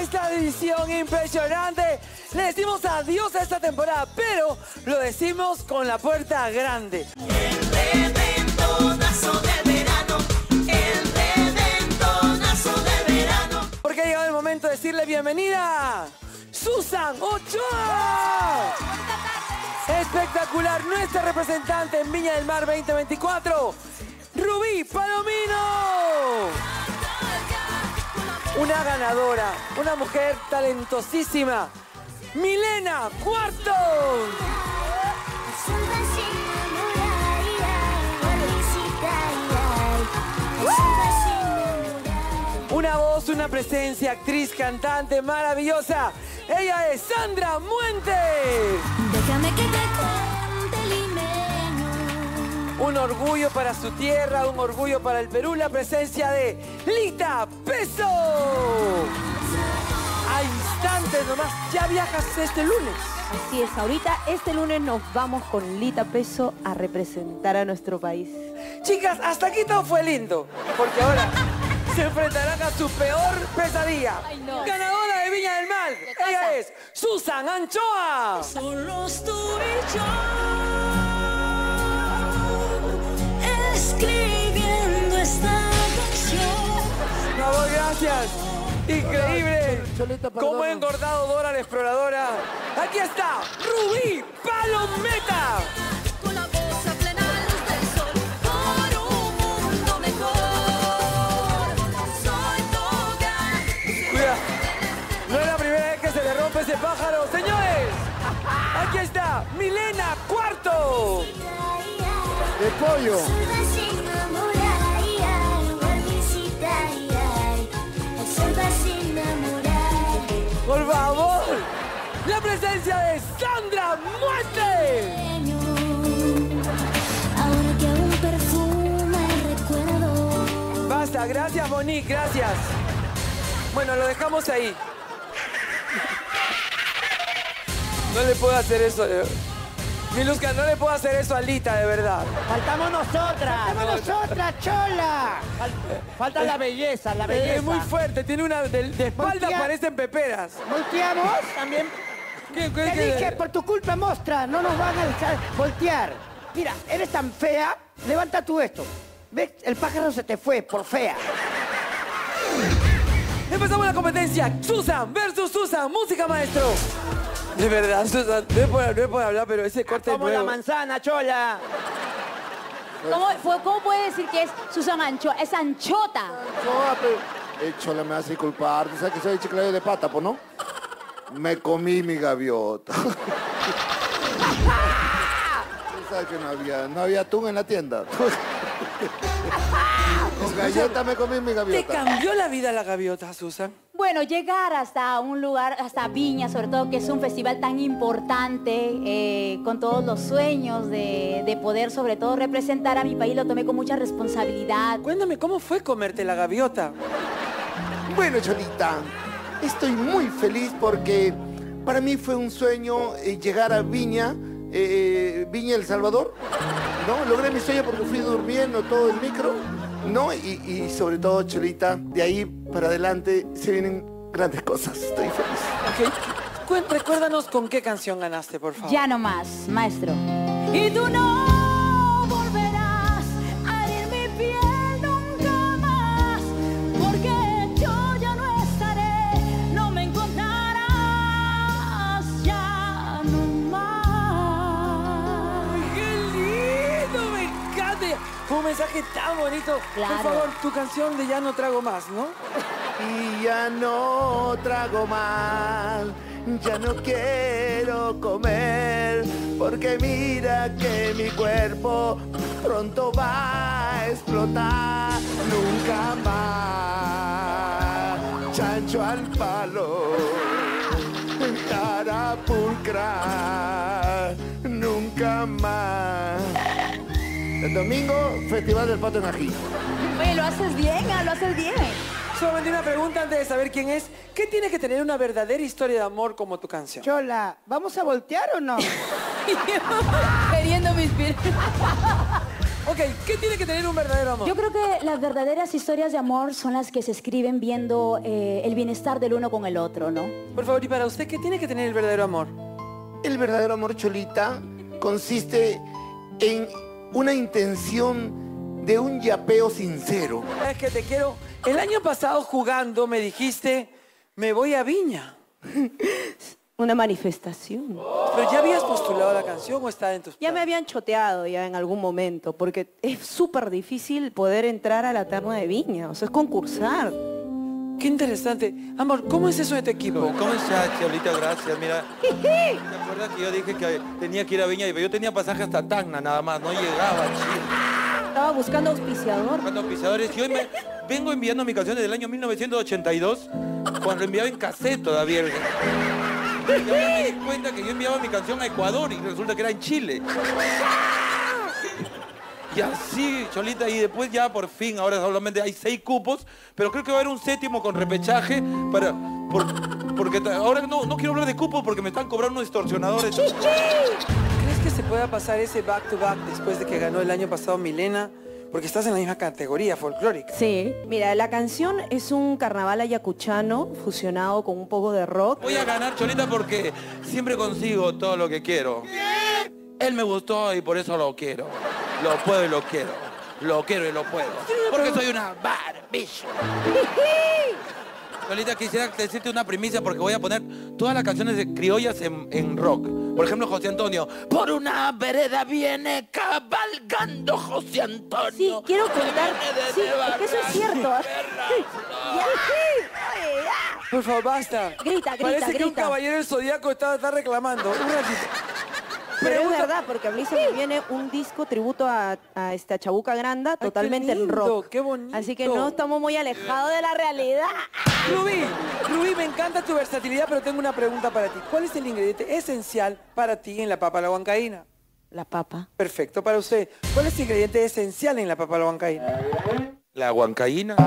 esta edición impresionante. Le decimos adiós a esta temporada, pero lo decimos con la puerta grande. El reventonazo de verano, el reventonazo de verano. Porque ha llegado el momento de decirle bienvenida, Susan Ochoa. Espectacular, nuestra representante en Viña del Mar 2024, Rubí Palomino. Una ganadora, una mujer talentosísima, Milena Cuarto. Una voz, una presencia, actriz, cantante maravillosa. Ella es Sandra Muente. Déjame que te cuente limeño. Un orgullo para su tierra, un orgullo para el Perú, la presencia de Lita Peso. A instantes nomás, ya viajas este lunes. Así es, ahorita este lunes nos vamos con Lita Peso a representar a nuestro país. Chicas, hasta aquí todo fue lindo, porque ahora se enfrentarán a su peor pesadilla. Ay, no. Ganadora de Viña del Mar, ella es Susan Anchoa. Solos tú y yo, escribiendo esta canción. Bravo, gracias. Increíble. Cómo ha engordado Dora la Exploradora. Aquí está Rubí Palometa. Con la voz a plena luz del sol, por un mundo mejor. Soy toda. Cuidado. No es la primera vez que se le rompe ese pájaro. Señores, aquí está Milena Cuarto. ¡De pollo! Por favor, la presencia de Sandra Muerte. Ahora que aún perfume el recuerdo. Basta, gracias Monique, gracias. Bueno, lo dejamos ahí. No le puedo hacer eso. Miluska, no le puedo hacer eso a Lita, de verdad. Faltamos nosotras. ¡Faltamos nosotras, chola! Falta la belleza, la belleza. Es muy fuerte, tiene una de espalda Voltea. parecen peperas. ¿Volteamos? También. Te dije, por tu culpa, mostra, no nos van a dejar voltear. Mira, eres tan fea, levanta tú esto. ¿Ves? El pájaro se te fue por fea. Empezamos la competencia. Susan versus Susan. Música, maestro. De verdad, Susan, no es por hablar, pero ese corte Como la nuevo. manzana, chola. ¿Cómo puede decir que es Susan Anchoa? Es Anchota. Chola, chola, me hace culpar. ¿Tú sabes que soy chiclayo de pata, pues, no? Me comí mi gaviota. Tú sabes que no había atún en la tienda. Con galleta me comí mi ¿Te gaviota. cambió la vida la gaviota, Susan? Bueno, llegar hasta un lugar, hasta Viña, sobre todo que es un festival tan importante, con todos los sueños de poder sobre todo representar a mi país, lo tomé con mucha responsabilidad. Cuéntame, ¿cómo fue comerte la gaviota? Bueno, Cholita, estoy muy feliz porque para mí fue un sueño llegar a Viña, Viña El Salvador, ¿no? Logré mi sueño porque fui durmiendo todo el micro, ¿no? Y sobre todo, Cholita, de ahí para adelante se vienen grandes cosas. Estoy feliz. Ok. Recuérdanos con qué canción ganaste, por favor. Ya no más, maestro. Y tú no volverás a herir mi piel nunca más, porque yo ya no estaré, no me encontrarás ya no más. ¡Ay, qué lindo! ¡Me encanta! Fue un mensaje tan bonito. Claro. Por favor, tu canción de Ya no trago más, ¿no? Y ya no trago más, ya no quiero comer, porque mira que mi cuerpo pronto va a explotar. Nunca más, chancho al palo, carapulcra, nunca más. El domingo, Festival del Pato en Ají. Oye, lo haces bien, lo haces bien. Solamente una pregunta antes de saber quién es. ¿Qué tiene que tener una verdadera historia de amor como tu canción? Chola, ¿vamos a voltear o no? Queriendo mis pies. Ok, ¿qué tiene que tener un verdadero amor? Yo creo que las verdaderas historias de amor son las que se escriben viendo el bienestar del uno con el otro, ¿no? Por favor, y para usted, ¿qué tiene que tener el verdadero amor? El verdadero amor, Cholita, consiste en una intención de un yapeo sincero. Es que te quiero. El año pasado jugando me dijiste, me voy a Viña. Una manifestación. ¿Pero ya habías postulado la canción o está en tus Ya me planes? habían choteado ya en algún momento, porque es súper difícil poder entrar a la terna de Viña, o sea, es concursar. Qué interesante. Amor, ¿cómo es eso de tu equipo? ¿Cómo estás, Cholita? Gracias, mira. ¿Te acuerdas que yo dije que tenía que ir a Viña? Y yo tenía pasaje hasta Tacna nada más, no llegaba a Chile. Estaba buscando auspiciador. Buscando pisadores. Y hoy me vengo enviando mi canción desde el año 1982, cuando enviaba en cassette todavía. Y ahora me di cuenta que yo enviaba mi canción a Ecuador y resulta que era en Chile. Y así, Cholita, y después ya por fin, ahora solamente hay 6 cupos, pero creo que va a haber un 7º con repechaje porque ahora no quiero hablar de cupos porque me están cobrando unos extorsionadores. ¿Crees que se pueda pasar ese back-to-back después de que ganó el año pasado Milena? Porque estás en la misma categoría folclórica. Sí, mira, la canción es un carnaval ayacuchano fusionado con un poco de rock. Voy a ganar, Cholita, porque siempre consigo todo lo que quiero. Él me gustó y por eso lo quiero. Lo puedo y lo quiero. Lo quiero y lo puedo. Porque soy una barbilla. Cholita, quisiera decirte una primicia porque voy a poner todas las canciones de criollas en rock. Por ejemplo, José Antonio. Por una vereda viene cabalgando José Antonio. Sí, quiero contar. Sí, es que eso es cierto. Por favor, basta. Grita, Parece que un grita. caballero del Zodíaco está reclamando. Un ratito. Pero es Pregunta- verdad, porque a mí se me viene un disco tributo a esta Chabuca Granda, qué totalmente en lindo, rock. qué bonito. Así que no estamos muy alejados de la realidad. Rubí, me encanta tu versatilidad, pero tengo una pregunta para ti. ¿Cuál es el ingrediente esencial para ti en la papa a la huancaína? La papa. Perfecto, para usted. ¿Cuál es el ingrediente esencial en la papa a la huancaína? La huancaína.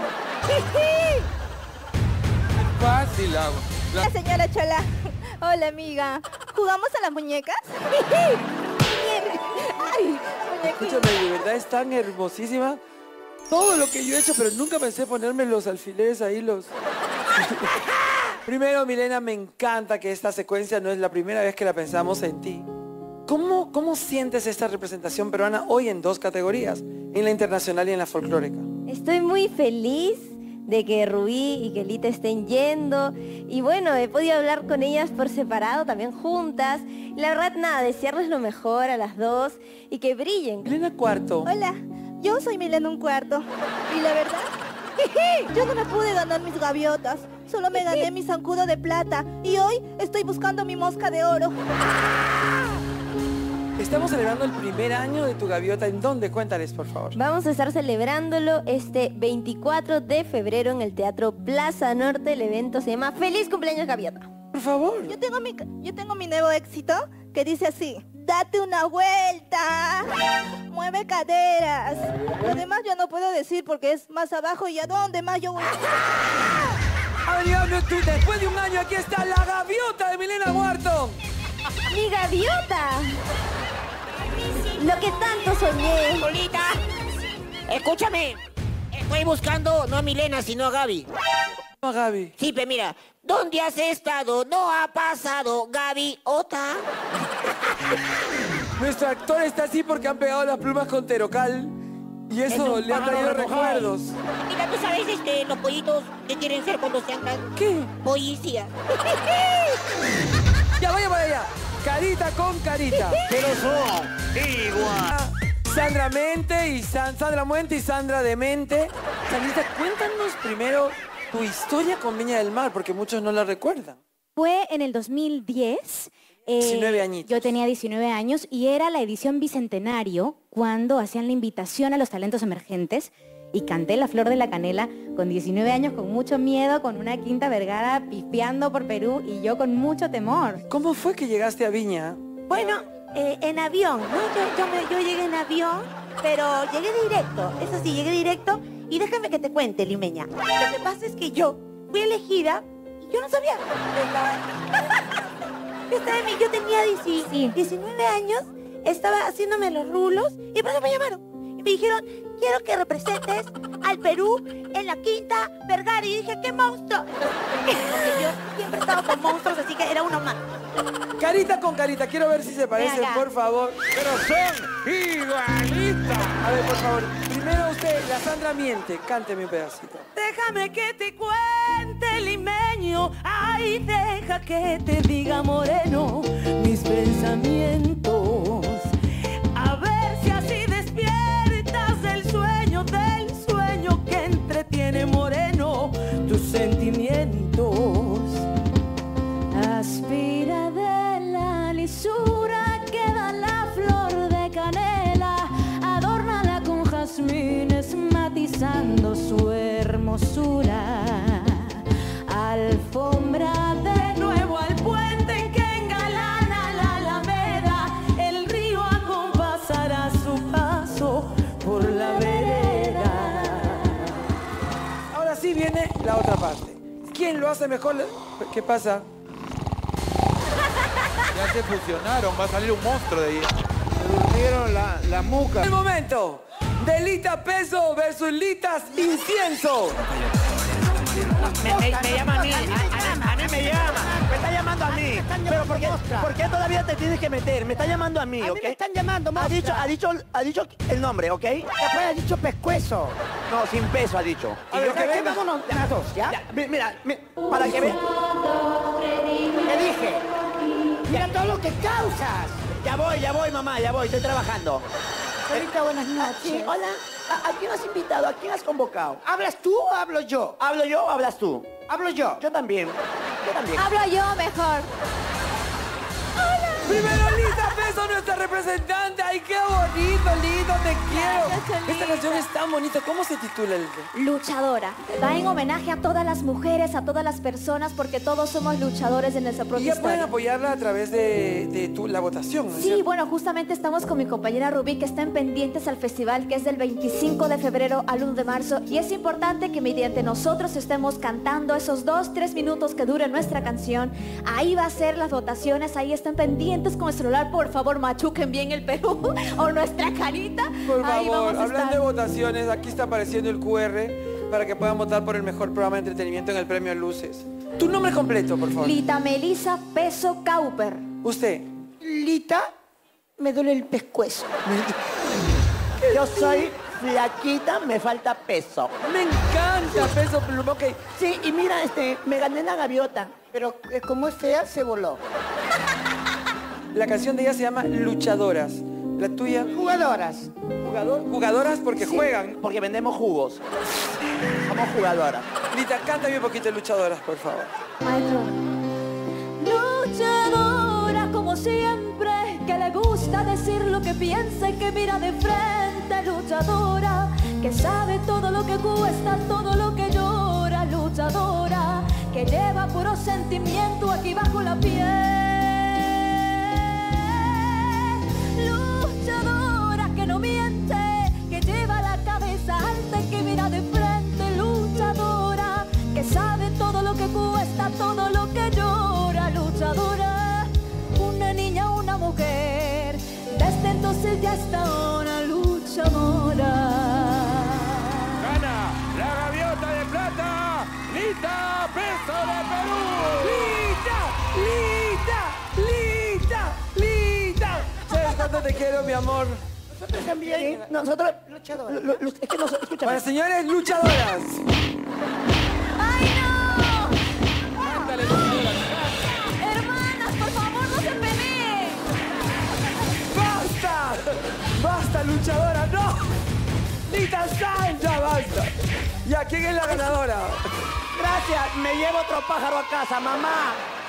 Fácil, la La señora Chola. Hola, amiga. ¿Jugamos a las muñecas? Ay, muñequita. Escúchame, de verdad es tan hermosísima. Todo lo que yo he hecho, pero nunca pensé ponerme los alfileres ahí, los... Primero, Milena, me encanta que esta secuencia no es la primera vez que la pensamos en ti. ¿Cómo sientes esta representación peruana hoy en 2 categorías? En la internacional y en la folclórica. Estoy muy feliz de que Rubí y Kelita estén yendo. Y bueno, he podido hablar con ellas por separado, también juntas. Y la verdad, nada, desearles lo mejor a las 2 y que brillen. Milena Cuarto. Hola, yo soy Milena un cuarto. Y la verdad, yo no me pude ganar mis gaviotas. Solo me gané mi zancudo de plata. Y hoy estoy buscando mi mosca de oro. Estamos celebrando el primer año de tu gaviota. ¿En dónde? Cuéntales, por favor. Vamos a estar celebrándolo este 24 de febrero en el Teatro Plaza Norte. El evento se llama Feliz Cumpleaños Gaviota. Por favor. Yo tengo mi nuevo éxito que dice así: date una vuelta, mueve caderas. Lo demás yo no puedo decir porque es más abajo y a dónde más yo voy. Ha venido después de un año, aquí está la gaviota de Milena Cuarto. ¡Mi gaviota! Lo que tanto soñé. Cholita, escúchame. Estoy buscando no a Milena, sino a Gaby. No, Gaby. Sí, pero mira, ¿dónde has estado? No ha pasado, Gaby Ota. Nuestro actor está así porque han pegado las plumas con Terocal. Y eso le ha traído recuerdos. Mira, ¿tú sabes los pollitos que quieren ser cuando sean grandes? ¿Qué? Policía. Ya, vaya para allá. Carita con carita. Pero son igual. Sandra Mente y Sandra Muente y Sandra Demente. Sandrita, cuéntanos primero tu historia con Viña del Mar, porque muchos no la recuerdan. Fue en el 2010. 19 añitos. Yo tenía 19 años y era la edición bicentenario cuando hacían la invitación a los talentos emergentes y canté La Flor de la Canela con 19 años, con mucho miedo, con una Quinta Vergara pifiando por Perú y yo con mucho temor. ¿Cómo fue que llegaste a Viña? Bueno, en avión, ¿no? Yo llegué en avión, pero llegué directo. Eso sí, llegué directo. Y déjame que te cuente, limeña. Lo que pasa es que yo fui elegida y yo no sabía. Yo tenía 19 años, estaba haciéndome los rulos y por eso me llamaron. me dijeron, quiero que representes al Perú en la Quinta Vergara. Y dije, ¡qué monstruo! Porque yo siempre he estado con monstruos, así que era uno más. Carita con carita, quiero ver si se parecen, Ven acá. por favor. Pero son igualitas. A ver, por favor. Primero usted, la Sandra miente. Cánteme un pedacito. Déjame que te cuente, limeño. Ay, deja que te diga, moreno, mis pensamientos. A ver si así despiertas del sueño que entretiene, moreno, tus sentimientos. Aspira de la lisura que da la flor de canela, adórnala con jazmines matizando su hermosura. Alfombra de nuevo al puente que engalana la alameda, el río acompasará su paso por la vereda. Ahora sí viene la otra parte. ¿Quién lo hace mejor? ¿Qué pasa? Ya se fusionaron, va a salir un monstruo de ahí. Durmieron la muca. El momento de Lita Peso versus Litas Incienso. Me llama a mí, a mí me llama. Me está llamando a mí. Pero ¿por qué todavía te tienes que meter? Me está llamando a mí, ¿ok? Me están llamando, Ha dicho el nombre, ¿ok? Después ha dicho pescuezo. No, sin peso ha dicho. A ver, ¿qué vámonos las dos, ya? Mira, para que veas. ¿Qué dije? Mira todo lo que causas. Ya voy, mamá, ya voy, estoy trabajando. Ahorita, buenas noches. Sí, hola. ¿A quién has invitado? ¿A quién has convocado? ¿Hablas tú o hablo yo? ¿Hablo yo o hablas tú? Hablo yo. Yo también. Hablo yo mejor. Primero Lita Peso, nuestra representante. ¡Ay, qué bonito, lindo! ¡Te quiero! Gracias, Cholita. Esta canción es tan bonita. ¿Cómo se titula el...? Luchadora. Va en homenaje a todas las mujeres, a todas las personas, porque todos somos luchadores de nuestra Y propia ya pueden historia. apoyarla a través de la votación, ¿no es Sí, cierto? bueno, justamente estamos con mi compañera Rubí, que están pendientes al festival, que es del 25 de febrero al 1 de marzo. Y es importante que mediante nosotros estemos cantando esos 2-3 minutos que dure nuestra canción. Ahí va a ser las votaciones, ahí están pendientes con el celular. Por favor, machuquen bien el Perú o nuestra carita. Por Ahí favor, vamos a hablando estar. de votaciones, aquí está apareciendo el QR para que puedan votar por el mejor programa de entretenimiento en el premio Luces. Tu nombre completo, por favor. Lita Melisa Peso Cauper. Usted. Lita, me duele el pescuezo. Yo soy flaquita, me falta peso. Me encanta Peso Pluma. Ok. Sí, y mira, me gané la gaviota. Pero como es fea, se voló. La canción de ella se llama Luchadoras. La tuya. Jugadoras. Jugadoras porque Sí, juegan. Porque vendemos jugos. Somos jugadoras. Lita, cántame un poquito de Luchadoras, por favor. Maestro. Luchadora como siempre, que le gusta decir lo que piensa y que mira de frente. Luchadora, que sabe todo lo que cuesta, todo lo que llora. Luchadora, que lleva puro sentimiento aquí bajo la piel. Luchadora, que no miente, que lleva la cabeza alta y que mira de frente. Luchadora, que sabe todo lo que cuesta, todo lo que llora. Luchadora, una niña, una mujer, desde entonces ya está ahora luchadora. Gana la gaviota de plata, Lita Peso de Perú. ¡Lita! ¿Sabes cuánto te quiero, mi amor? Nosotros también. Nosotros, luchadoras. Es que no, escúchame. Para señores luchadoras. ¡Ay, no! Cántale, luchadora. Hermanas, por favor, no se peleen. ¡Basta! ¡Basta, luchadora! ¡No! ¡Lita Sandra, basta! ¿Y a quién es la ganadora? Gracias, me llevo otro pájaro a casa, mamá.